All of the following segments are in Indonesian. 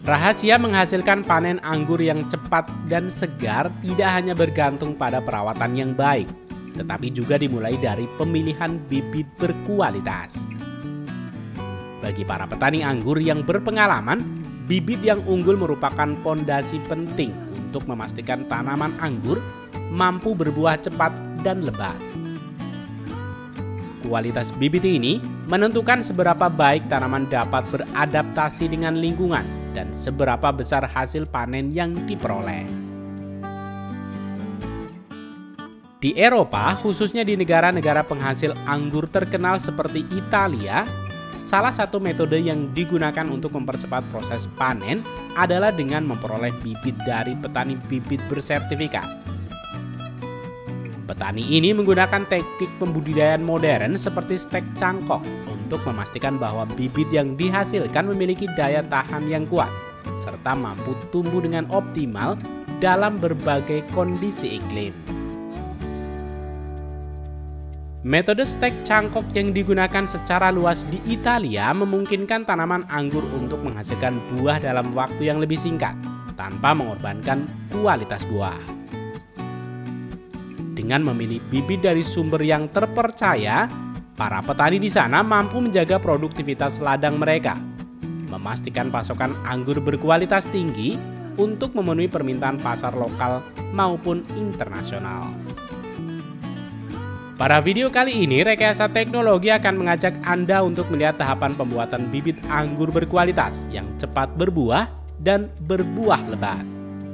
Rahasia menghasilkan panen anggur yang cepat dan segar tidak hanya bergantung pada perawatan yang baik, tetapi juga dimulai dari pemilihan bibit berkualitas. Bagi para petani anggur yang berpengalaman, bibit yang unggul merupakan fondasi penting untuk memastikan tanaman anggur mampu berbuah cepat dan lebat. Kualitas bibit ini menentukan seberapa baik tanaman dapat beradaptasi dengan lingkungan dan seberapa besar hasil panen yang diperoleh. Di Eropa, khususnya di negara-negara penghasil anggur terkenal seperti Italia, salah satu metode yang digunakan untuk mempercepat proses panen adalah dengan memperoleh bibit dari petani bibit bersertifikat. Petani ini menggunakan teknik pembudidayaan modern seperti stek cangkok untuk memastikan bahwa bibit yang dihasilkan memiliki daya tahan yang kuat, serta mampu tumbuh dengan optimal dalam berbagai kondisi iklim. Metode stek cangkok yang digunakan secara luas di Italia memungkinkan tanaman anggur untuk menghasilkan buah dalam waktu yang lebih singkat, tanpa mengorbankan kualitas buah. Dengan memilih bibit dari sumber yang terpercaya, para petani di sana mampu menjaga produktivitas ladang mereka, memastikan pasokan anggur berkualitas tinggi untuk memenuhi permintaan pasar lokal maupun internasional. Pada video kali ini, Rekayasa Teknologi akan mengajak Anda untuk melihat tahapan pembuatan bibit anggur berkualitas yang cepat berbuah dan berbuah lebat.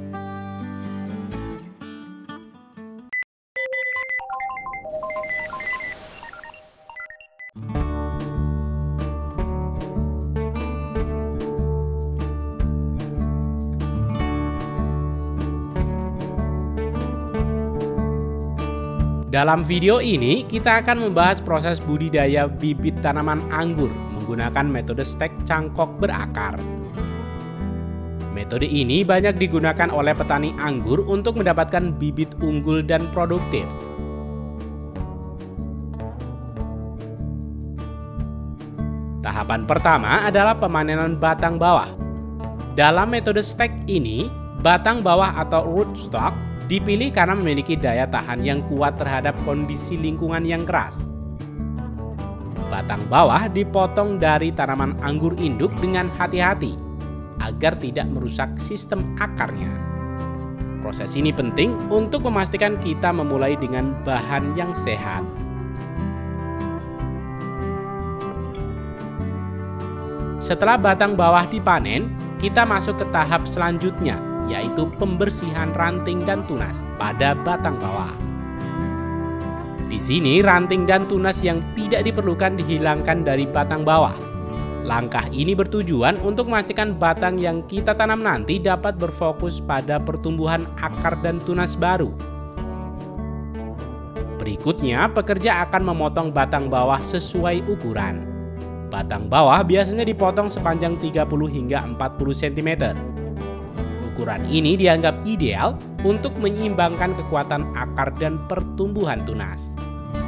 Dalam video ini, kita akan membahas proses budidaya bibit tanaman anggur menggunakan metode stek cangkok berakar. Metode ini banyak digunakan oleh petani anggur untuk mendapatkan bibit unggul dan produktif. Tahapan pertama adalah pemanenan batang bawah. Dalam metode stek ini, batang bawah atau rootstock dipilih karena memiliki daya tahan yang kuat terhadap kondisi lingkungan yang keras. Batang bawah dipotong dari tanaman anggur induk dengan hati-hati agar tidak merusak sistem akarnya. Proses ini penting untuk memastikan kita memulai dengan bahan yang sehat. Setelah batang bawah dipanen, kita masuk ke tahap selanjutnya, yaitu pembersihan ranting dan tunas pada batang bawah. Di sini ranting dan tunas yang tidak diperlukan dihilangkan dari batang bawah. Langkah ini bertujuan untuk memastikan batang yang kita tanam nanti dapat berfokus pada pertumbuhan akar dan tunas baru. Berikutnya, pekerja akan memotong batang bawah sesuai ukuran. Batang bawah biasanya dipotong sepanjang 30 hingga 40 cm. Ukuran ini dianggap ideal untuk menyeimbangkan kekuatan akar dan pertumbuhan tunas.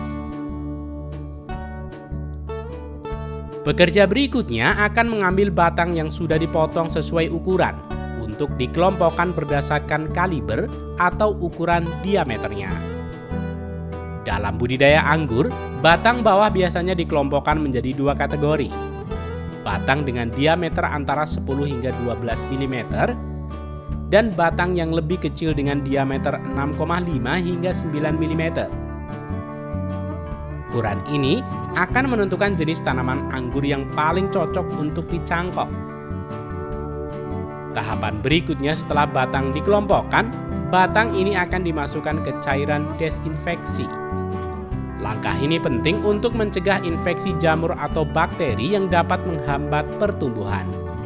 Pekerja berikutnya akan mengambil batang yang sudah dipotong sesuai ukuran untuk dikelompokkan berdasarkan kaliber atau ukuran diameternya. Dalam budidaya anggur, batang bawah biasanya dikelompokkan menjadi dua kategori. Batang dengan diameter antara 10 hingga 12 mm dan batang yang lebih kecil dengan diameter 6,5 hingga 9 mm. Ukuran ini akan menentukan jenis tanaman anggur yang paling cocok untuk dicangkok. Tahapan berikutnya setelah batang dikelompokkan, batang ini akan dimasukkan ke cairan desinfeksi. Langkah ini penting untuk mencegah infeksi jamur atau bakteri yang dapat menghambat pertumbuhan.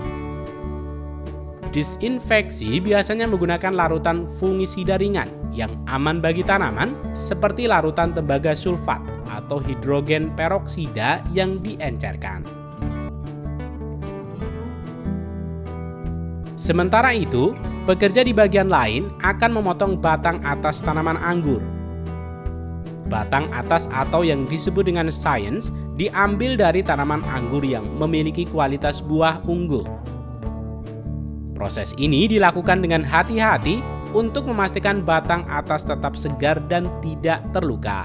Disinfeksi biasanya menggunakan larutan fungisida ringan yang aman bagi tanaman seperti larutan tembaga sulfat atau hidrogen peroksida yang diencerkan. Sementara itu, pekerja di bagian lain akan memotong batang atas tanaman anggur. Batang atas atau yang disebut dengan science diambil dari tanaman anggur yang memiliki kualitas buah unggul. Proses ini dilakukan dengan hati-hati untuk memastikan batang atas tetap segar dan tidak terluka.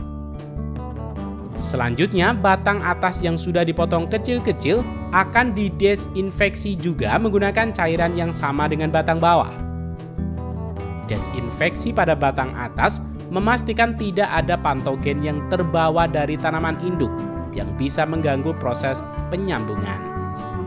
Selanjutnya, batang atas yang sudah dipotong kecil-kecil akan didesinfeksi juga menggunakan cairan yang sama dengan batang bawah. Desinfeksi pada batang atas memastikan tidak ada patogen yang terbawa dari tanaman induk yang bisa mengganggu proses penyambungan.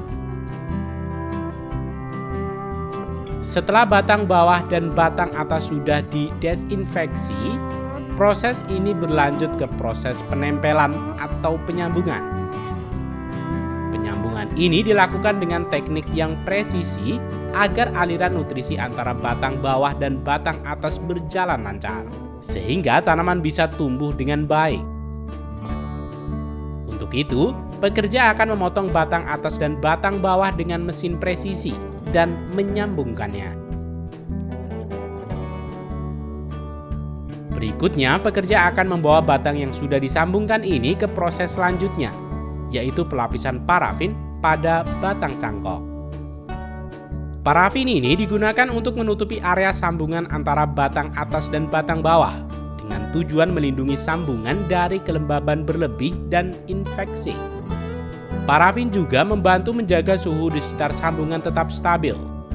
Setelah batang bawah dan batang atas sudah didesinfeksi, proses ini berlanjut ke proses penempelan atau penyambungan. Penyambungan ini dilakukan dengan teknik yang presisi agar aliran nutrisi antara batang bawah dan batang atas berjalan lancar, sehingga tanaman bisa tumbuh dengan baik. Untuk itu, pekerja akan memotong batang atas dan batang bawah dengan mesin presisi dan menyambungkannya. Berikutnya, pekerja akan membawa batang yang sudah disambungkan ini ke proses selanjutnya, yaitu pelapisan parafin pada batang cangkok. Parafin ini digunakan untuk menutupi area sambungan antara batang atas dan batang bawah, dengan tujuan melindungi sambungan dari kelembaban berlebih dan infeksi. Parafin juga membantu menjaga suhu di sekitar sambungan tetap stabil.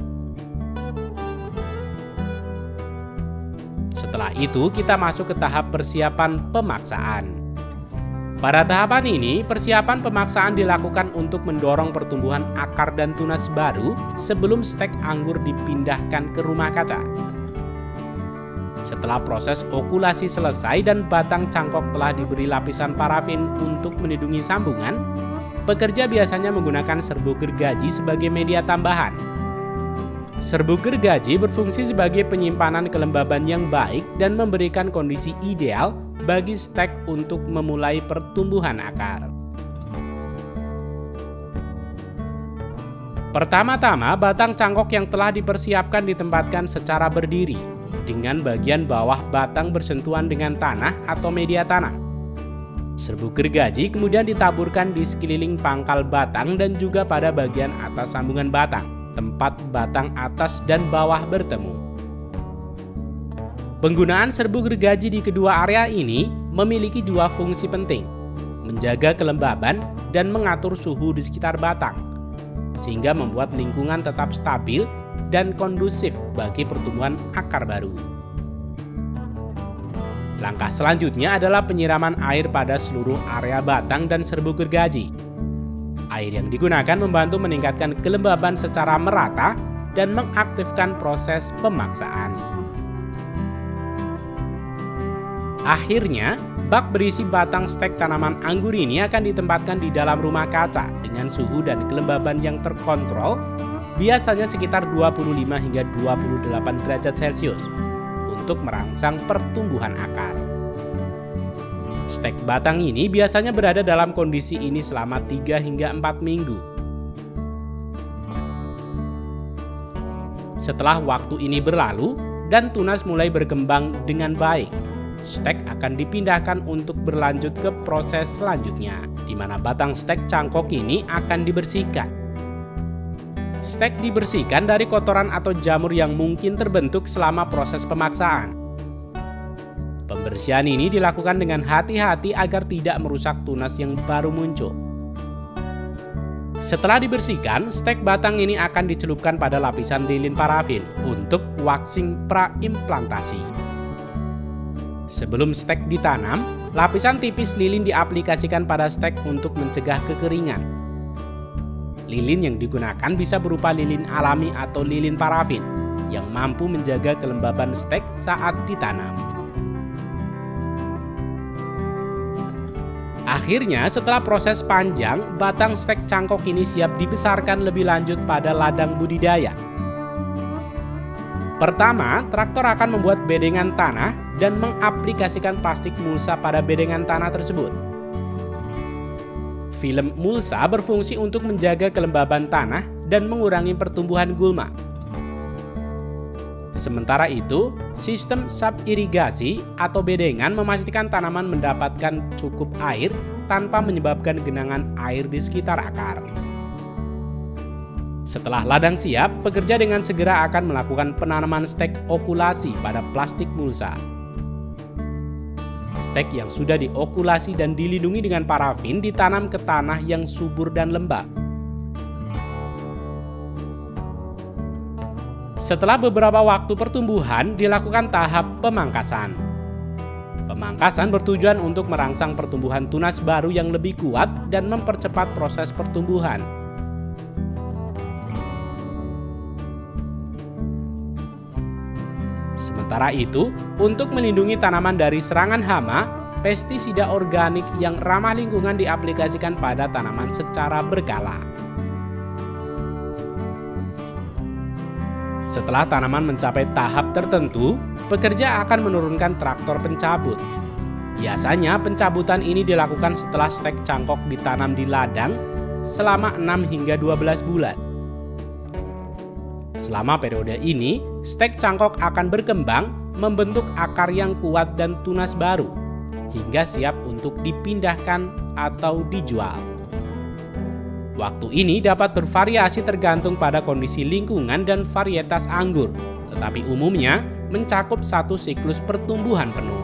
Setelah itu, kita masuk ke tahap persiapan pemaksaan. Pada tahapan ini, persiapan pemaksaan dilakukan untuk mendorong pertumbuhan akar dan tunas baru sebelum stek anggur dipindahkan ke rumah kaca. Setelah proses okulasi selesai dan batang cangkok telah diberi lapisan parafin untuk melindungi sambungan, pekerja biasanya menggunakan serbuk gergaji sebagai media tambahan. Serbuk gergaji berfungsi sebagai penyimpanan kelembaban yang baik dan memberikan kondisi ideal bagi stek untuk memulai pertumbuhan akar. Pertama-tama, batang cangkok yang telah dipersiapkan ditempatkan secara berdiri, dengan bagian bawah batang bersentuhan dengan tanah atau media tanam. Serbuk gergaji kemudian ditaburkan di sekeliling pangkal batang dan juga pada bagian atas sambungan batang, tempat batang atas dan bawah bertemu. Penggunaan serbuk gergaji di kedua area ini memiliki dua fungsi penting: menjaga kelembaban dan mengatur suhu di sekitar batang, sehingga membuat lingkungan tetap stabil dan kondusif bagi pertumbuhan akar baru. Langkah selanjutnya adalah penyiraman air pada seluruh area batang dan serbuk gergaji. Air yang digunakan membantu meningkatkan kelembaban secara merata dan mengaktifkan proses pemaksaan. Akhirnya, bak berisi batang stek tanaman anggur ini akan ditempatkan di dalam rumah kaca dengan suhu dan kelembaban yang terkontrol, biasanya sekitar 25 hingga 28 derajat Celcius, untuk merangsang pertumbuhan akar. Stek batang ini biasanya berada dalam kondisi ini selama 3 hingga 4 minggu. Setelah waktu ini berlalu dan tunas mulai berkembang dengan baik, stek akan dipindahkan untuk berlanjut ke proses selanjutnya, di mana batang stek cangkok ini akan dibersihkan. Stek dibersihkan dari kotoran atau jamur yang mungkin terbentuk selama proses pemaksaan. Pembersihan ini dilakukan dengan hati-hati agar tidak merusak tunas yang baru muncul. Setelah dibersihkan, stek batang ini akan dicelupkan pada lapisan lilin parafin untuk waxing praimplantasi. Sebelum stek ditanam, lapisan tipis lilin diaplikasikan pada stek untuk mencegah kekeringan. Lilin yang digunakan bisa berupa lilin alami atau lilin parafin yang mampu menjaga kelembaban stek saat ditanam. Akhirnya, setelah proses panjang, batang stek cangkok ini siap dibesarkan lebih lanjut pada ladang budidaya. Pertama, traktor akan membuat bedengan tanah dan mengaplikasikan plastik mulsa pada bedengan tanah tersebut. Film mulsa berfungsi untuk menjaga kelembaban tanah dan mengurangi pertumbuhan gulma. Sementara itu, sistem subirigasi atau bedengan memastikan tanaman mendapatkan cukup air tanpa menyebabkan genangan air di sekitar akar. Setelah ladang siap, pekerja dengan segera akan melakukan penanaman stek okulasi pada plastik mulsa. Stek yang sudah diokulasi dan dilindungi dengan parafin ditanam ke tanah yang subur dan lembab. Setelah beberapa waktu pertumbuhan, dilakukan tahap pemangkasan. Pemangkasan bertujuan untuk merangsang pertumbuhan tunas baru yang lebih kuat dan mempercepat proses pertumbuhan. Sementara itu, untuk melindungi tanaman dari serangan hama, pestisida organik yang ramah lingkungan diaplikasikan pada tanaman secara berkala. Setelah tanaman mencapai tahap tertentu, pekerja akan menurunkan traktor pencabut. Biasanya pencabutan ini dilakukan setelah stek cangkok ditanam di ladang selama 6 hingga 12 bulan. Selama periode ini, stek cangkok akan berkembang, membentuk akar yang kuat dan tunas baru, hingga siap untuk dipindahkan atau dijual. Waktu ini dapat bervariasi tergantung pada kondisi lingkungan dan varietas anggur, tetapi umumnya mencakup satu siklus pertumbuhan penuh.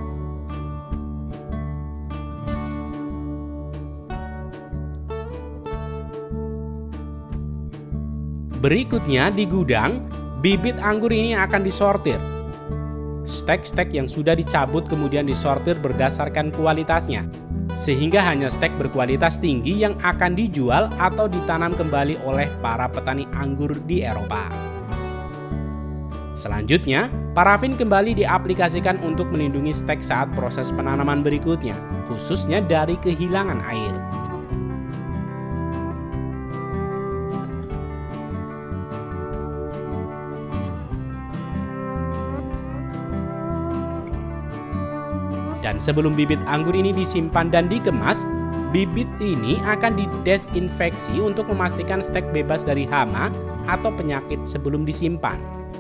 Berikutnya di gudang, bibit anggur ini akan disortir. Stek-stek yang sudah dicabut kemudian disortir berdasarkan kualitasnya, sehingga hanya stek berkualitas tinggi yang akan dijual atau ditanam kembali oleh para petani anggur di Eropa. Selanjutnya, parafin kembali diaplikasikan untuk melindungi stek saat proses penanaman berikutnya, khususnya dari kehilangan air. Dan sebelum bibit anggur ini disimpan dan dikemas, bibit ini akan didesinfeksi untuk memastikan stek bebas dari hama atau penyakit sebelum disimpan.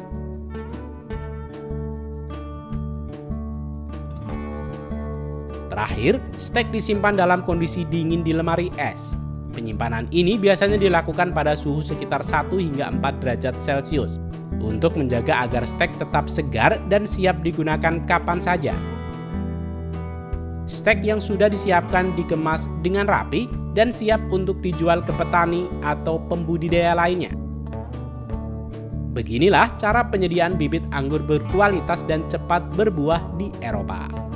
Terakhir, stek disimpan dalam kondisi dingin di lemari es. Penyimpanan ini biasanya dilakukan pada suhu sekitar 1 hingga 4 derajat Celcius untuk menjaga agar stek tetap segar dan siap digunakan kapan saja. Stek yang sudah disiapkan dikemas dengan rapi dan siap untuk dijual ke petani atau pembudidaya lainnya. Beginilah cara penyediaan bibit anggur berkualitas dan cepat berbuah di Eropa.